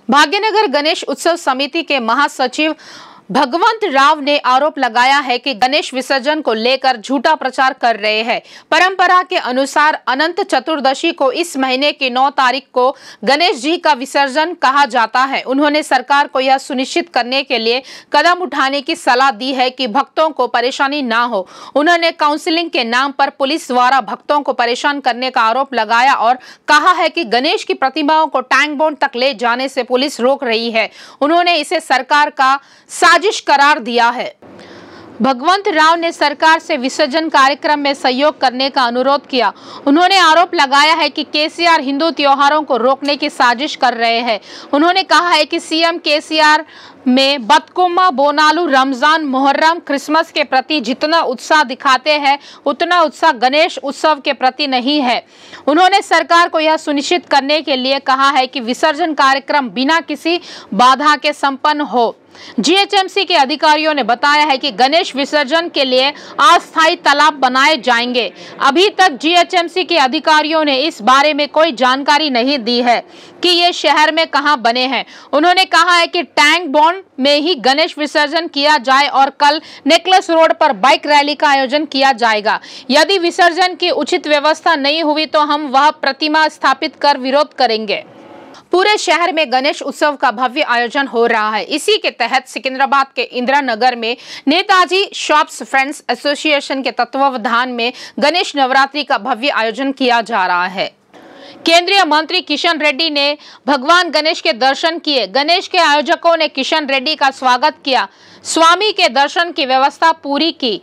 भाग्यनगर गणेश उत्सव समिति के महासचिव भगवंत राव ने आरोप लगाया है कि गणेश विसर्जन को लेकर झूठा प्रचार कर रहे हैं। परंपरा के अनुसार अनंत चतुर्दशी को इस महीने की 9 तारीख को गणेश जी का विसर्जन कहा जाता है। उन्होंने सरकार को यह सुनिश्चित करने के लिए कदम उठाने की सलाह दी है कि भक्तों को परेशानी ना हो। उन्होंने काउंसलिंग के नाम पर पुलिस द्वारा भक्तों को परेशान करने का आरोप लगाया और कहा है कि गणेश की प्रतिमाओं को टैंक बॉन्ड तक ले जाने से पुलिस रोक रही है। उन्होंने इसे सरकार का साजिश करार दिया है। भगवंत राव ने सरकार से विसर्जन कार्यक्रम में सहयोग करने का अनुरोध किया। उन्होंने आरोप लगाया है कि केसीआर हिंदू त्योहारों को रोकने की साजिश कर रहे हैं। उन्होंने कहा है कि सीएम केसीआर में बतकुमा, बोनालू, रमजान, मुहर्रम, क्रिसमस के प्रति जितना उत्साह दिखाते हैं उतना उत्साह गणेश उत्सव के प्रति नहीं है। उन्होंने सरकार को यह सुनिश्चित करने के लिए कहा है कि विसर्जन कार्यक्रम बिना किसी बाधा के संपन्न हो। जीएचएमसी के अधिकारियों ने बताया है कि गणेश विसर्जन के लिए अस्थायी तालाब बनाए जाएंगे। अभी तक जीएचएमसी के अधिकारियों ने इस बारे में कोई जानकारी नहीं दी है कि ये शहर में कहां बने हैं। उन्होंने कहा है कि टैंक बॉन्ड में ही गणेश विसर्जन किया जाए और कल नेकलेस रोड पर बाइक रैली का आयोजन किया जाएगा। यदि विसर्जन की उचित व्यवस्था नहीं हुई तो हम वह प्रतिमा स्थापित कर विरोध करेंगे। पूरे शहर में गणेश उत्सव का भव्य आयोजन हो रहा है। इसी के तहत सिकंदराबाद के इंदिरा नगर में नेताजी शॉप्स फ्रेंड्स एसोसिएशन के तत्वावधान में गणेश नवरात्रि का भव्य आयोजन किया जा रहा है। केंद्रीय मंत्री किशन रेड्डी ने भगवान गणेश के दर्शन किए। गणेश के आयोजकों ने किशन रेड्डी का स्वागत किया। स्वामी के दर्शन की व्यवस्था पूरी की।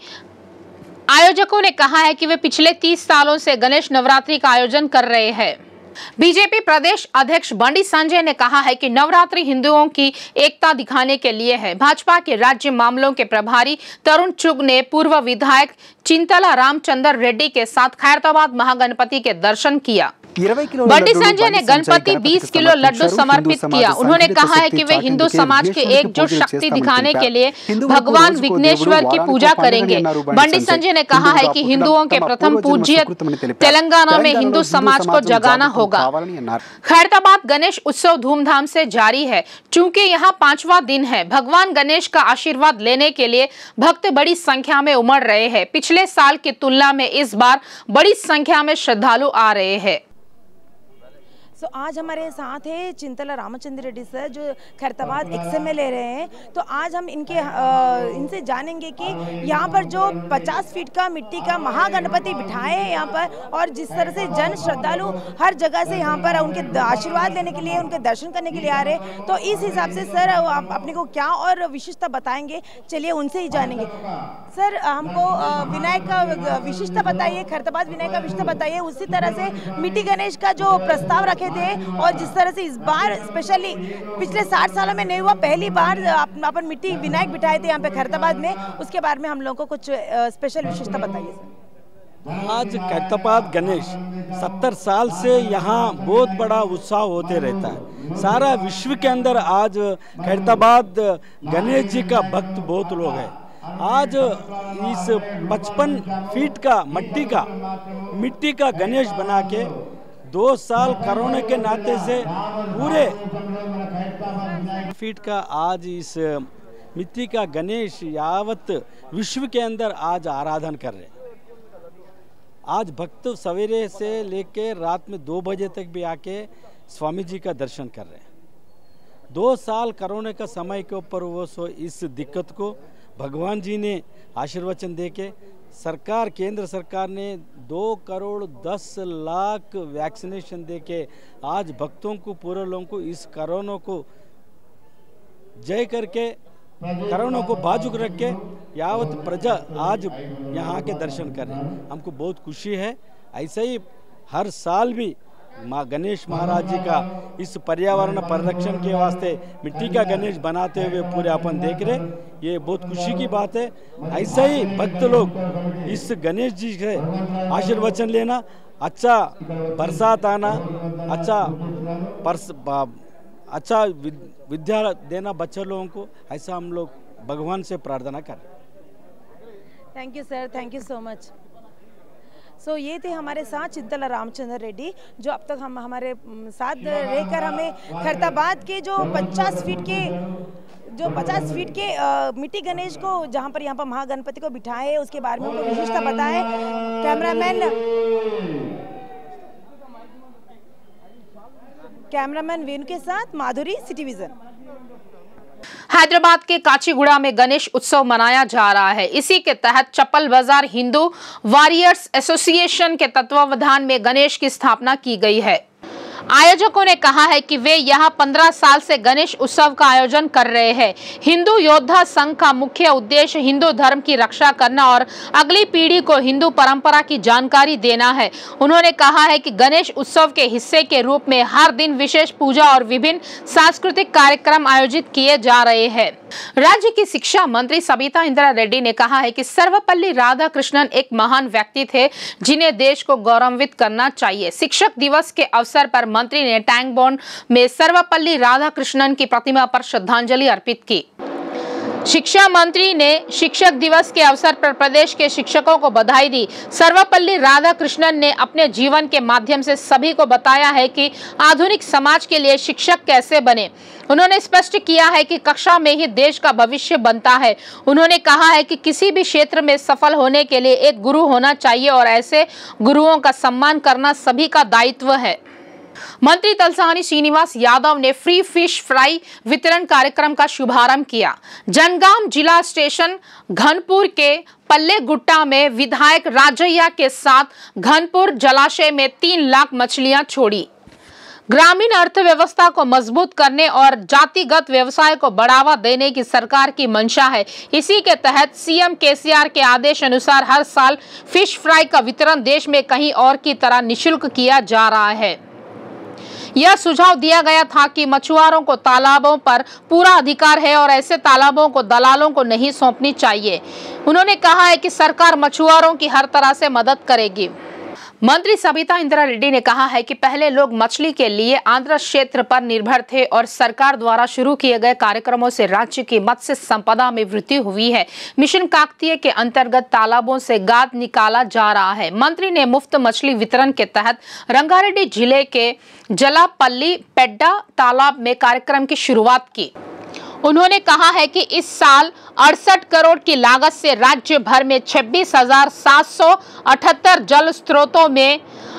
आयोजकों ने कहा है कि वे पिछले 30 सालों से गणेश नवरात्रि का आयोजन कर रहे हैं। बीजेपी प्रदेश अध्यक्ष बंडी संजय ने कहा है कि नवरात्रि हिंदुओं की एकता दिखाने के लिए है। भाजपा के राज्य मामलों के प्रभारी तरुण चुग ने पूर्व विधायक चिंतला रामचंद्र रेड्डी के साथ खैरताबाद महागणपति के दर्शन किया। बंडी संजय ने गणपति 20 किलो लड्डू समर्पित किया। उन्होंने कहा है कि वे हिंदू समाज के एकजुट शक्ति दिखाने के लिए भगवान विघ्नेश्वर की पूजा करेंगे। बंडी संजय ने कहा है कि हिंदुओं के प्रथम पूज्य तेलंगाना में हिंदू समाज को जगाना होगा। खैरताबाद गणेश उत्सव धूमधाम से जारी है। चूंकि यहाँ 5वां दिन है, भगवान गणेश का आशीर्वाद लेने के लिए भक्त बड़ी संख्या में उमड़ रहे हैं। पिछले साल की तुलना में इस बार बड़ी संख्या में श्रद्धालु आ रहे हैं। आज हमारे साथ है चिंतला रामचंद्र रेड्डी सर, जो खैरताबाद एक्सएमएल ले रहे हैं। तो आज हम इनसे जानेंगे कि यहाँ पर जो 50 फीट का मिट्टी का महागणपति बिठाए हैं यहाँ पर, और जिस तरह से जन श्रद्धालु हर जगह से यहाँ पर उनके आशीर्वाद लेने के लिए, उनके दर्शन करने के लिए आ रहे हैं। तो इस हिसाब से सर आप अपने को क्या और विशिष्टता बताएंगे, चलिए उनसे ही जानेंगे। सर हमको विनायक का विशिष्टता बताइए, खैरताबाद विनायक का विशिष्टता बताइए। उसी तरह से मिट्टी गणेश का जो प्रस्ताव रखे थे और जिस तरह से इस बार स्पेशली पिछले 60 सालों में नहीं हुआ, पहली बार अपन मिट्टी विनायक बिठाए थे यहाँ पे खैरताबाद में, उसके बारे में हम लोगों को कुछ स्पेशल विशेषता बताइए सर। आज खैरताबाद गणेश 70 साल से यहाँ बहुत बड़ा उत्साह होते रहता है। सारा विश्व के अंदर आज खैरताबाद गणेश जी का भक्त बहुत लोग हैं। आज इस 55 फीट का मिट्टी का गणेश बना के 2 साल कोरोना के नाते से पूरे फीट का आज इस मिट्टी का गणेश यावत विश्व के अंदर आज आराधन कर रहे हैं। आज भक्त सवेरे से लेकर रात में 2 बजे तक भी आके स्वामी जी का दर्शन कर रहे हैं। 2 साल कोरोना का समय के ऊपर वो इस दिक्कत को भगवान जी ने आशीर्वचन दे के सरकार, केंद्र सरकार ने 2 करोड़ 10 लाख वैक्सीनेशन दे के आज भक्तों को, पूरे लोगों को इस कोरोना को जय करके, कोरोना को बाजुक रख के यावत प्रजा आज यहाँ के दर्शन कर रहे हैं। हमको बहुत खुशी है। ऐसे ही हर साल भी माँ गणेश महाराज जी का इस पर्यावरण परिरक्षण के वास्ते मिट्टी का गणेश बनाते हुए पूरे अपन देख रहे, ये बहुत खुशी की बात है। ऐसा ही भक्त लोग इस गणेश जी से आशीर्वचन लेना, अच्छा बरसात आना, अच्छा विद्या देना बच्चे लोगों को, ऐसा हम लोग भगवान से प्रार्थना करें। Thank you sir, thank you so much. So ये थे हमारे साथ चिंतला रामचंद्र रेड्डी, जो अब तक हम हमारे साथ रहकर हमें खैरताबाद के जो 50 फीट के मिट्टी गणेश को यहाँ पर महागणपति को बिठाए, उसके बारे में उनको विशेषता बताए। कैमरामैन वेणु के साथ माधुरी, सिटी विजन। हैदराबाद के काचीगुड़ा में गणेश उत्सव मनाया जा रहा है। इसी के तहत चप्पल बाजार हिंदू वॉरियर्स एसोसिएशन के तत्वावधान में गणेश की स्थापना की गई है। आयोजकों ने कहा है कि वे यहां 15 साल से गणेश उत्सव का आयोजन कर रहे हैं। हिंदू योद्धा संघ का मुख्य उद्देश्य हिंदू धर्म की रक्षा करना और अगली पीढ़ी को हिंदू परंपरा की जानकारी देना है। उन्होंने कहा है कि गणेश उत्सव के हिस्से के रूप में हर दिन विशेष पूजा और विभिन्न सांस्कृतिक कार्यक्रम आयोजित किए जा रहे हैं। राज्य की शिक्षा मंत्री सबिता इंद्रा रेड्डी ने कहा है कि सर्वपल्ली राधाकृष्णन एक महान व्यक्ति थे जिन्हें देश को गौरवान्वित करना चाहिए। शिक्षक दिवस के अवसर पर मंत्री ने टैंक बॉन्ड में सर्वपल्ली राधाकृष्णन की प्रतिमा पर श्रद्धांजलि अर्पित की। शिक्षा मंत्री ने शिक्षक दिवस के अवसर पर प्रदेश के शिक्षकों को बधाई दी। सर्वपल्ली राधाकृष्णन ने अपने जीवन के माध्यम से सभी को बताया है कि आधुनिक समाज के लिए शिक्षक कैसे बने। उन्होंने स्पष्ट किया है कि कक्षा में ही देश का भविष्य बनता है। उन्होंने कहा है कि किसी भी क्षेत्र में सफल होने के लिए एक गुरु होना चाहिए और ऐसे गुरुओं का सम्मान करना सभी का दायित्व है। मंत्री तलसानी श्रीनिवास यादव ने फ्री फिश फ्राई वितरण कार्यक्रम का शुभारंभ किया। जनगांव जिला स्टेशन घनपुर के पल्ले गुट्टा में विधायक राजैया के साथ घनपुर जलाशय में 3 लाख मछलियां छोड़ी। ग्रामीण अर्थव्यवस्था को मजबूत करने और जातिगत व्यवसाय को बढ़ावा देने की सरकार की मंशा है। इसी के तहत सीएम केसीआर के आदेश अनुसार हर साल फिश फ्राई का वितरण देश में कहीं और की तरह निःशुल्क किया जा रहा है। यह सुझाव दिया गया था कि मछुआरों को तालाबों पर पूरा अधिकार है और ऐसे तालाबों को दलालों को नहीं सौंपनी चाहिए। उन्होंने कहा है कि सरकार मछुआरों की हर तरह से मदद करेगी। मंत्री सबिता इंद्रा रेड्डी ने कहा है कि पहले लोग मछली के लिए आंध्र क्षेत्र पर निर्भर थे और सरकार द्वारा शुरू किए गए कार्यक्रमों से राज्य की मत्स्य संपदा में वृद्धि हुई है। मिशन काकतीय के अंतर्गत तालाबों से गाद निकाला जा रहा है। मंत्री ने मुफ्त मछली वितरण के तहत रंगारेड्डी जिले के जलापल्ली पेड्डा तालाब में कार्यक्रम की शुरुआत की। उन्होंने कहा है कि इस साल 68 करोड़ की लागत से राज्य भर में 26,778 जल स्रोतों में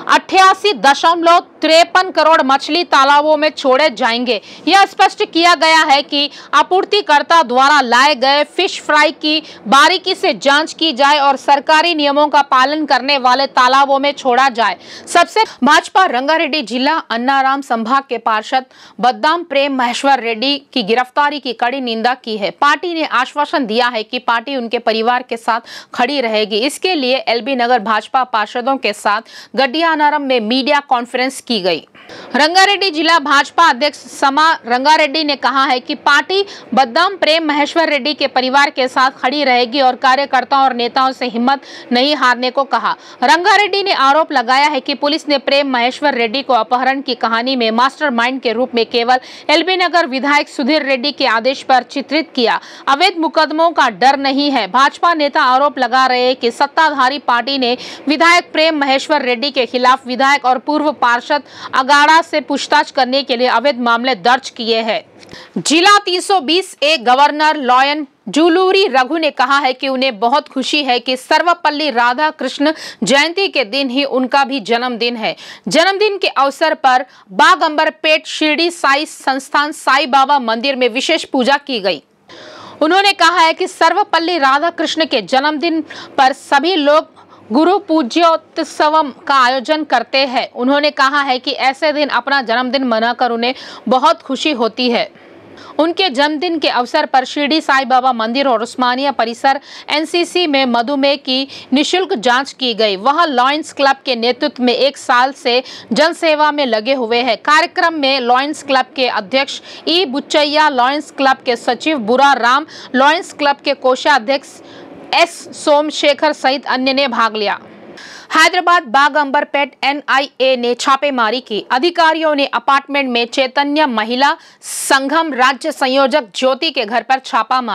88.53 करोड़ मछली तालाबों में छोड़े जाएंगे। यह स्पष्ट किया गया है कि आपूर्तिकर्ता द्वारा लाए गए फिश फ्राई की बारीकी से जांच की जाए और सरकारी नियमों का पालन करने वाले तालाबों में छोड़ा जाए। सबसे भाजपा रंगारेड्डी जिला अन्नाराम संभाग के पार्षद बद्दाम प्रेम महेश्वर रेड्डी की गिरफ्तारी की कड़ी निंदा की है। पार्टी ने आश्वासन दिया है कि पार्टी उनके परिवार के साथ खड़ी रहेगी। इसके लिए एलबी नगर भाजपा पार्षदों के साथ गड्डियानारम में मीडिया कॉन्फ्रेंस की गई। रंगारेड्डी जिला भाजपा अध्यक्ष समा रंगारेड्डी ने कहा है कि पार्टी बद्दाम प्रेम महेश्वर रेड्डी के परिवार के साथ खड़ी रहेगी और कार्यकर्ताओं और नेताओं से हिम्मत नहीं हारने को कहा। रंगारेड्डी ने आरोप लगाया है कि पुलिस ने प्रेम महेश्वर रेड्डी को अपहरण की कहानी में मास्टरमाइंड के रूप में केवल एलबी नगर विधायक सुधीर रेड्डी के आदेश पर चित्रित किया। अवैध मुकदमों का डर नहीं है। भाजपा नेता आरोप लगा रहे हैं कि सत्ताधारी पार्टी ने विधायक प्रेम महेश्वर रेड्डी के खिलाफ विधायक और पूर्व पार्षद अगाड़ा से पूछताछ करने के लिए अवैध मामले दर्ज किए हैं। जिला 320A गवर्नर लॉयन जूलूरी रघु ने कहा है कि उन्हें बहुत खुशी है कि सर्वपल्ली राधाकृष्ण जयंती के दिन ही उनका भी जन्मदिन है। जन्मदिन के अवसर पर बागंबरपेट शिरडी साई संस्थान साई बाबा मंदिर में विशेष पूजा की गई। उन्होंने कहा है कि सर्वपल्ली राधाकृष्ण के जन्मदिन पर सभी लोग गुरु पूज्योत्सव का आयोजन करते हैं। उन्होंने कहा है कि ऐसे दिन अपना जन्मदिन मनाकर उन्हें बहुत खुशी होती है। उनके जन्मदिन के अवसर पर शिरडी साई बाबा मंदिर और उस्मानिया परिसर एनसीसी में मधुमेह की निशुल्क जांच की गई। वहां लॉयंस क्लब के नेतृत्व में 1 साल से जनसेवा में लगे हुए हैं। कार्यक्रम में लॉयंस क्लब के अध्यक्ष ई बुच्चैया, लॉयंस क्लब के सचिव बुरा राम, लॉयंस क्लब के कोषाध्यक्ष एस सोमशेखर सहित अन्य ने भाग लिया। हैदराबाद बागंबरपेट NIA ने छापेमारी की। अधिकारियों ने अपार्टमेंट में चैतन्य महिला संगम राज्य संयोजक ज्योति के घर पर छापा मारा।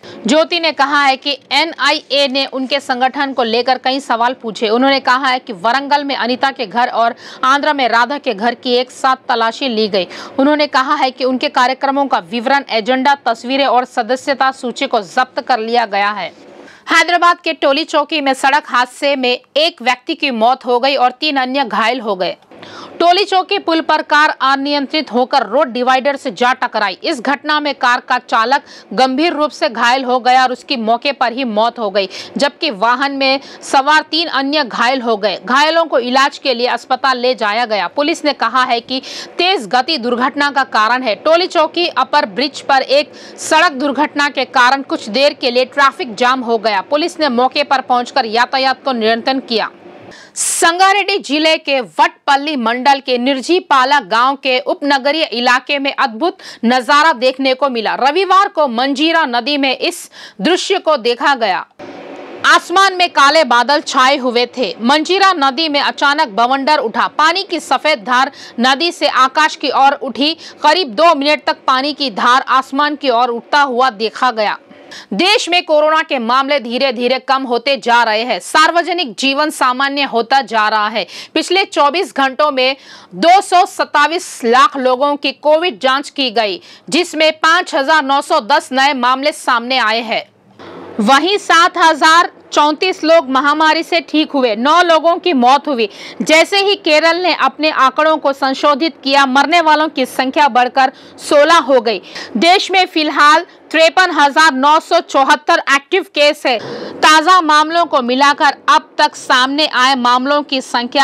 ज्योति ने कहा है कि NIA ने उनके संगठन को लेकर कई सवाल पूछे। उन्होंने कहा है कि वरंगल में अनीता के घर और आंध्रा में राधा के घर की एक साथ तलाशी ली गई। उन्होंने कहा है कि उनके कार्यक्रमों का विवरण, एजेंडा, तस्वीरें और सदस्यता सूची को जब्त कर लिया गया है। हैदराबाद के टोली चौकी में सड़क हादसे में एक व्यक्ति की मौत हो गई और 3 अन्य घायल हो गए। टोली चौकी पुल पर कार अनियंत्रित होकर रोड डिवाइडर से जा टकराई। इस घटना में कार का चालक गंभीर रूप से घायल हो गया और उसकी मौके पर ही मौत हो गई, जबकि वाहन में सवार 3 अन्य घायल हो गए। घायलों को इलाज के लिए अस्पताल ले जाया गया। पुलिस ने कहा है कि तेज गति दुर्घटना का कारण है। टोली चौकी अपर ब्रिज पर एक सड़क दुर्घटना के कारण कुछ देर के लिए ट्रैफिक जाम हो गया। पुलिस ने मौके पर पहुंचकर यातायात को नियंत्रण किया। संगारेड्डी जिले के वटपल्ली मंडल के निर्जीपाला गांव के उपनगरीय इलाके में अद्भुत नजारा देखने को मिला। रविवार को मंजीरा नदी में इस दृश्य को देखा गया। आसमान में काले बादल छाए हुए थे। मंजीरा नदी में अचानक बवंडर उठा। पानी की सफेद धार नदी से आकाश की ओर उठी। करीब 2 मिनट तक पानी की धार आसमान की ओर उठता हुआ देखा गया। देश में कोरोना के मामले धीरे धीरे कम होते जा रहे हैं। सार्वजनिक जीवन सामान्य होता जा रहा है। पिछले 24 घंटों में 227 लाख लोगों की कोविड जांच की गई, जिसमें 5,910 नए मामले सामने आए हैं। वहीं 7,034 लोग महामारी से ठीक हुए। 9 लोगों की मौत हुई। जैसे ही केरल ने अपने आंकड़ों को संशोधित किया, मरने वालों की संख्या बढ़कर 16 हो गई। देश में फिलहाल 53,974 एक्टिव केस है। ताजा मामलों को मिलाकर अब तक सामने आए मामलों की संख्या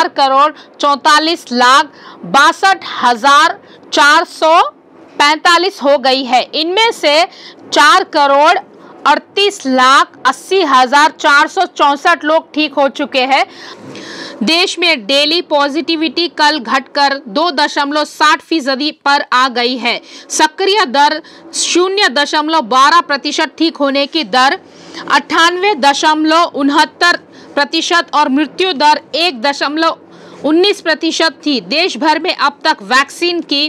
4,44,62,445 हो गई है। इनमें से 4,38,80,464 लोग ठीक हो चुके हैं। देश में डेली पॉजिटिविटी कल घटकर 2.60% पर आ गई है। सक्रिय दर 0.12%, ठीक होने की दर 98.69% और मृत्यु दर 1.19% थी। देश भर में अब तक वैक्सीन की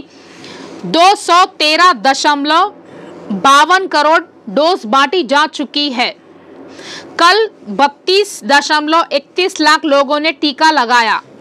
213.52 करोड़ डोज बांटी जा चुकी है। कल 32.31 लाख लोगों ने टीका लगाया।